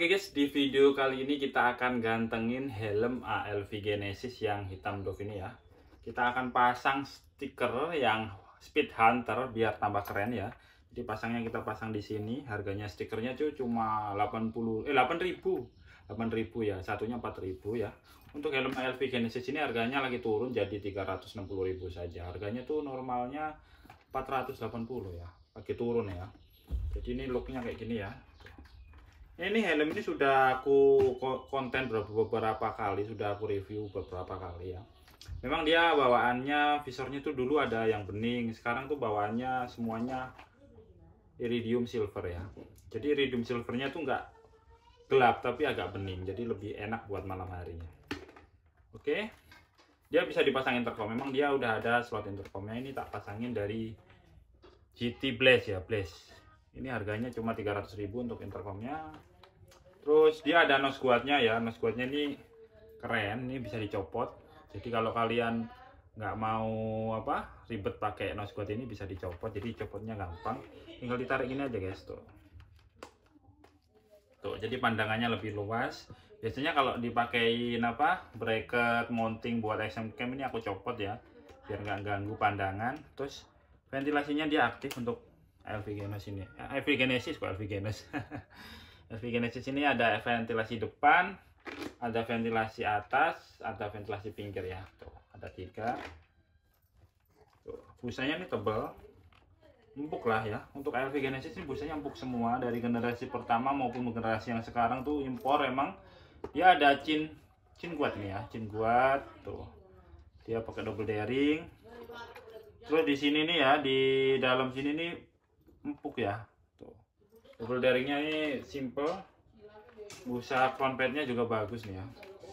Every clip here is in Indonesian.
Oke guys, di video kali ini kita akan gantengin helm ALV Genesis yang hitam doff ini ya. Kita akan pasang stiker yang Speed Hunter biar tambah keren ya. Jadi pasangnya kita pasang di sini. Harganya stikernya tuh cuma 8.000 ya. Satunya 4.000 ya. Untuk helm ALV Genesis ini harganya lagi turun jadi 360.000 saja. Harganya tuh normalnya 480 ya. Lagi turun ya. Jadi ini looknya kayak gini ya. Ini helm ini sudah aku konten beberapa kali, sudah aku review beberapa kali ya. Memang dia bawaannya visornya tuh dulu ada yang bening, sekarang tuh bawaannya semuanya iridium silver ya. Jadi iridium silvernya tuh nggak gelap tapi agak bening, jadi lebih enak buat malam harinya. Oke, dia bisa dipasang intercom. Memang dia udah ada slot intercomnya. Ini tak pasangin dari GT Blaze ya, Blaze. Ini harganya cuma 300.000 untuk intercomnya. Terus dia ada nose guardnya ya. Nose guardnya ini keren, ini bisa dicopot. Jadi kalau kalian nggak mau ribet pakai nose guard ini bisa dicopot. Jadi copotnya gampang. Tinggal ditarik ini aja guys tuh. Tuh, jadi pandangannya lebih luas. Biasanya kalau dipakein bracket mounting buat action cam ini aku copot ya, biar nggak ganggu pandangan. Terus ventilasinya dia aktif untuk ALV Genesis ini. ALV Genesis kok ALV Genesis. ALV Genesis ini ada ventilasi depan, ada ventilasi atas, ada ventilasi pinggir ya. Tuh, ada 3. Tuh, busanya ini tebal, empuk lah ya. Untuk ALV Genesis ini busanya empuk semua, dari generasi pertama maupun generasi yang sekarang tuh impor. Emang dia ada chin guard nih ya, chin guard tuh. Dia pakai double daring. Terus di sini nih ya, di dalam sini nih empuk ya. Tuh. Double daringnya ini simple. Busa front padnya juga bagus nih ya.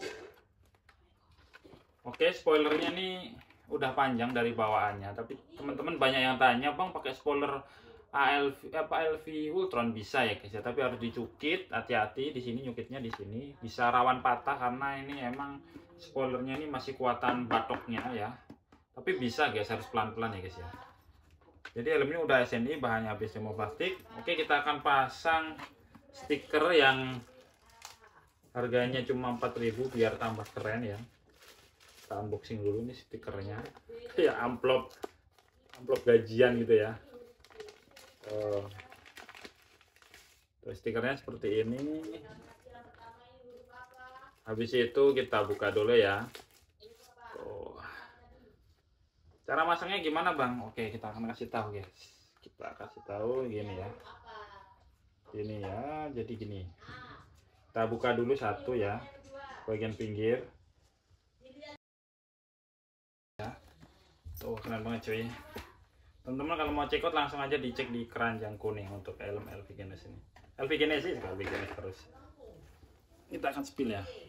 Oke, spoilernya nih udah panjang dari bawaannya, tapi teman-teman banyak yang tanya, "Bang, pakai spoiler ALV Ultron bisa ya guys ya?" Tapi harus dicukit, hati-hati di sini, nyukitnya di sini bisa rawan patah karena ini emang spoilernya ini masih kuatan batoknya ya. Tapi bisa guys, harus pelan-pelan ya guys ya. Jadi helm ini udah SNI, bahannya habis plastik. Oke, kita akan pasang stiker yang harganya cuma 4.000 biar tambah keren ya. Kita unboxing dulu nih stikernya. Ya amplop gajian gitu ya. Terus stikernya seperti ini. Habis itu kita buka dulu ya. Cara masangnya gimana bang? Oke, kita akan kasih tahu guys. Kita kasih tahu gini ya. Ini ya, jadi gini. Kita buka dulu satu ya, bagian pinggir. Ya. Tuh keren banget cuy. Teman-teman kalau mau cekot langsung aja dicek di keranjang kuning untuk helm ALV Genesis ini. ALV Genesis terus. Kita akan spill ya.